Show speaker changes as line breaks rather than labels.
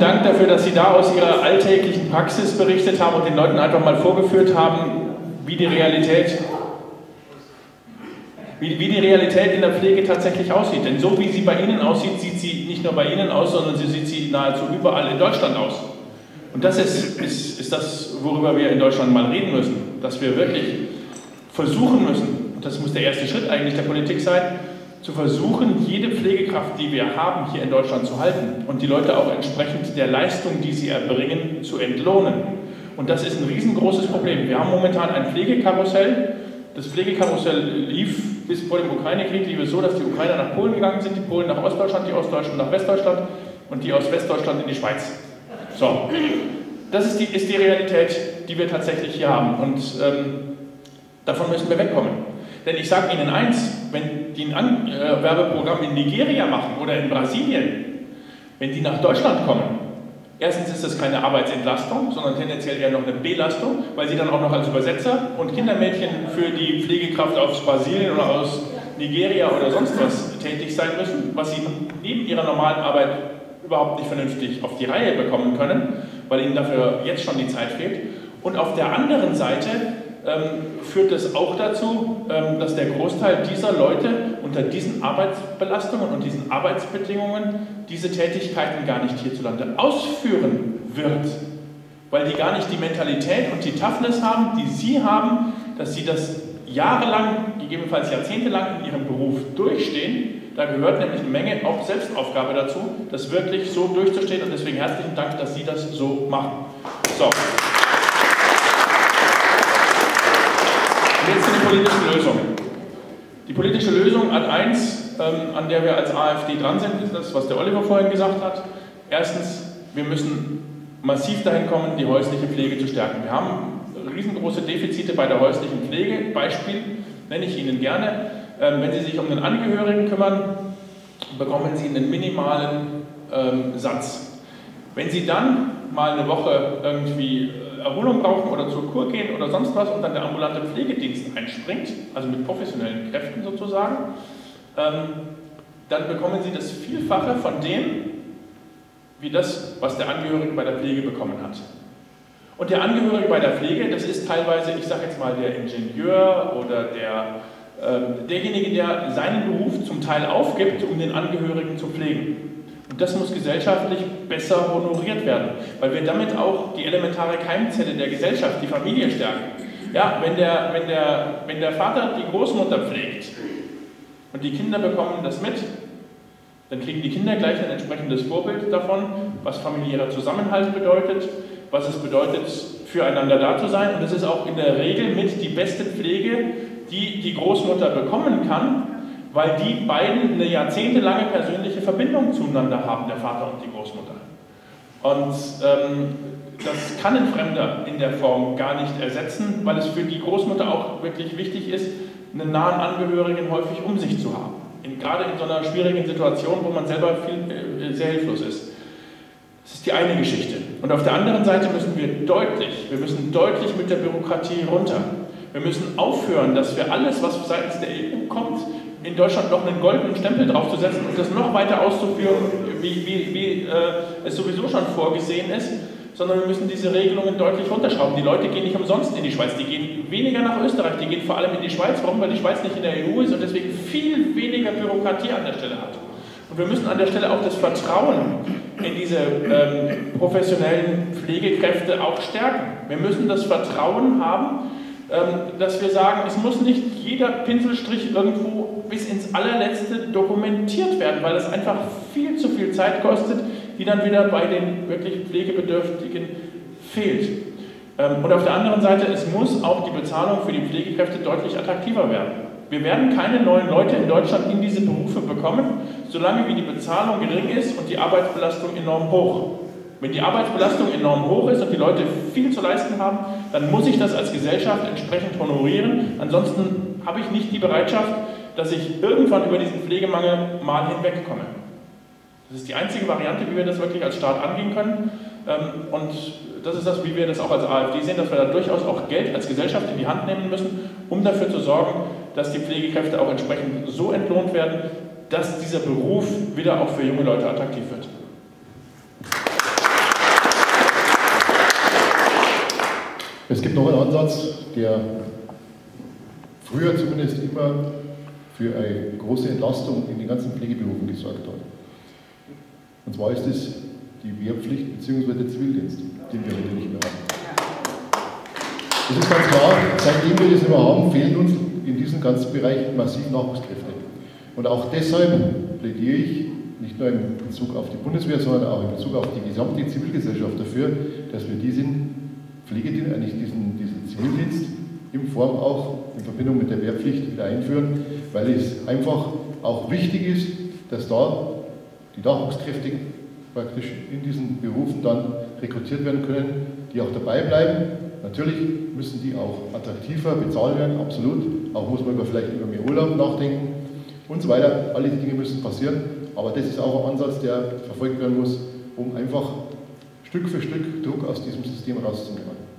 Dank dafür, dass Sie da aus Ihrer alltäglichen Praxis berichtet haben und den Leuten einfach mal vorgeführt haben, wie die Realität in der Pflege tatsächlich aussieht. Denn so wie sie bei Ihnen aussieht, sieht sie nicht nur bei Ihnen aus, sondern sie sieht sie nahezu überall in Deutschland aus. Und das ist das, worüber wir in Deutschland mal reden müssen, dass wir wirklich versuchen müssen, und das muss der erste Schritt eigentlich der Politik sein, zu versuchen, jede Pflegekraft, die wir haben, hier in Deutschland zu halten und die Leute auch entsprechend der Leistung, die sie erbringen, zu entlohnen. Und das ist ein riesengroßes Problem. Wir haben momentan ein Pflegekarussell. Das Pflegekarussell lief bis vor dem Ukraine-Krieg, lief es so, dass die Ukrainer nach Polen gegangen sind, die Polen nach Ostdeutschland, die Ostdeutschen nach Westdeutschland und die aus Westdeutschland in die Schweiz. So, das ist die Realität, die wir tatsächlich hier haben. Und davon müssen wir wegkommen. Denn ich sage Ihnen eins, wenn die ein Anwerbeprogramm in Nigeria machen oder in Brasilien, wenn die nach Deutschland kommen, erstens ist das keine Arbeitsentlastung, sondern tendenziell eher noch eine Belastung, weil sie dann auch noch als Übersetzer und Kindermädchen für die Pflegekraft aus Brasilien oder aus Nigeria oder sonst was tätig sein müssen, was sie neben ihrer normalen Arbeit überhaupt nicht vernünftig auf die Reihe bekommen können, weil ihnen dafür jetzt schon die Zeit fehlt. Und auf der anderen Seite führt es auch dazu, dass der Großteil dieser Leute unter diesen Arbeitsbelastungen und diesen Arbeitsbedingungen diese Tätigkeiten gar nicht hierzulande ausführen wird, weil die gar nicht die Mentalität und die Toughness haben, die Sie haben, dass Sie das jahrelang, gegebenenfalls jahrzehntelang in Ihrem Beruf durchstehen. Da gehört nämlich eine Menge auch Selbstaufgabe dazu, das wirklich so durchzustehen, und deswegen herzlichen Dank, dass Sie das so machen. So. Und jetzt zu den politischen Lösungen. Die politische Lösung Ad 1, an der wir als AfD dran sind, ist das, was der Oliver vorhin gesagt hat. Erstens, wir müssen massiv dahin kommen, die häusliche Pflege zu stärken. Wir haben riesengroße Defizite bei der häuslichen Pflege. Beispiel nenne ich Ihnen gerne. Wenn Sie sich um den Angehörigen kümmern, bekommen Sie einen minimalen Satz. Wenn Sie dann mal eine Woche irgendwie Erholung brauchen oder zur Kur gehen oder sonst was und dann der ambulante Pflegedienst einspringt, also mit professionellen Kräften sozusagen, dann bekommen Sie das Vielfache von dem, wie das, was der Angehörige bei der Pflege bekommen hat. Und der Angehörige bei der Pflege, das ist teilweise, ich sage jetzt mal, der Ingenieur oder derjenige, der seinen Beruf zum Teil aufgibt, um den Angehörigen zu pflegen. Und das muss gesellschaftlich besser honoriert werden, weil wir damit auch die elementare Keimzelle der Gesellschaft, die Familie, stärken. Ja, wenn der Vater die Großmutter pflegt und die Kinder bekommen das mit, dann kriegen die Kinder gleich ein entsprechendes Vorbild davon, was familiärer Zusammenhalt bedeutet, was es bedeutet, füreinander da zu sein. Und es ist auch in der Regel mit die beste Pflege, die die Großmutter bekommen kann, weil die beiden eine jahrzehntelange persönliche Verbindung zueinander haben, der Vater und die Großmutter. Und das kann ein Fremder in der Form gar nicht ersetzen, weil es für die Großmutter auch wirklich wichtig ist, einen nahen Angehörigen häufig um sich zu haben. Gerade in so einer schwierigen Situation, wo man selber sehr hilflos ist. Das ist die eine Geschichte. Und auf der anderen Seite müssen wir deutlich mit der Bürokratie runter. Wir müssen aufhören, dass wir alles, was seitens der EU kommt, in Deutschland noch einen goldenen Stempel draufzusetzen und das noch weiter auszuführen, wie es sowieso schon vorgesehen ist, sondern wir müssen diese Regelungen deutlich runterschrauben. Die Leute gehen nicht umsonst in die Schweiz, die gehen weniger nach Österreich, die gehen vor allem in die Schweiz. Warum? Weil die Schweiz nicht in der EU ist und deswegen viel weniger Bürokratie an der Stelle hat. Und wir müssen an der Stelle auch das Vertrauen in diese professionellen Pflegekräfte auch stärken. Wir müssen das Vertrauen haben, dass wir sagen, es muss nicht jeder Pinselstrich irgendwo bis ins allerletzte dokumentiert werden, weil es einfach viel zu viel Zeit kostet, die dann wieder bei den wirklich Pflegebedürftigen fehlt. Und auf der anderen Seite, es muss auch die Bezahlung für die Pflegekräfte deutlich attraktiver werden. Wir werden keine neuen Leute in Deutschland in diese Berufe bekommen, solange wie die Bezahlung gering ist und die Arbeitsbelastung enorm hoch. Wenn die Arbeitsbelastung enorm hoch ist und die Leute viel zu leisten haben, dann muss ich das als Gesellschaft entsprechend honorieren. Ansonsten habe ich nicht die Bereitschaft, dass ich irgendwann über diesen Pflegemangel mal hinwegkomme. Das ist die einzige Variante, wie wir das wirklich als Staat angehen können. Und das ist das, wie wir das auch als AfD sehen, dass wir da durchaus auch Geld als Gesellschaft in die Hand nehmen müssen, um dafür zu sorgen, dass die Pflegekräfte auch entsprechend so entlohnt werden, dass dieser Beruf wieder auch für junge Leute attraktiv wird.
Es gibt noch einen Ansatz, der früher zumindest immer für eine große Entlastung in den ganzen Pflegeberufen gesorgt hat. Und zwar ist es die Wehrpflicht bzw. der Zivildienst, den wir heute nicht mehr haben. Das ist ganz klar, seitdem wir das nicht mehr haben, fehlen uns in diesem ganzen Bereich massiv Nachwuchskräfte. Und auch deshalb plädiere ich, nicht nur in Bezug auf die Bundeswehr, sondern auch in Bezug auf die gesamte Zivilgesellschaft dafür, dass wir diesen Pflegedienst, eigentlich diesen Zivildienst in Form auch in Verbindung mit der Wehrpflicht wieder einführen, weil es einfach auch wichtig ist, dass da die Nachwuchskräfte praktisch in diesen Berufen dann rekrutiert werden können, die auch dabei bleiben. Natürlich müssen die auch attraktiver bezahlt werden, absolut. Auch muss man vielleicht über mehr Urlaub nachdenken und so weiter. Alle Dinge müssen passieren. Aber das ist auch ein Ansatz, der verfolgt werden muss, um einfach Stück für Stück Druck aus diesem System rauszunehmen.